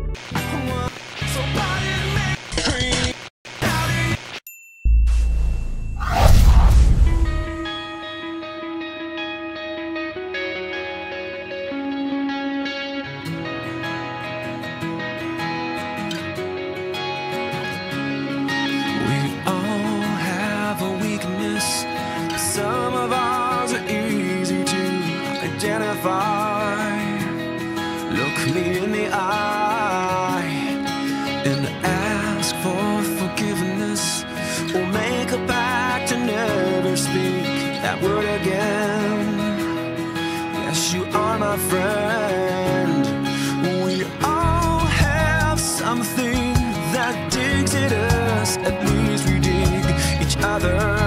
Some of ours are easy to identify. Look me in the eye and ask for forgiveness, or make a pact to never speak that word again. Yes, you are my friend. We all have something that digs at us. At least we dig each other.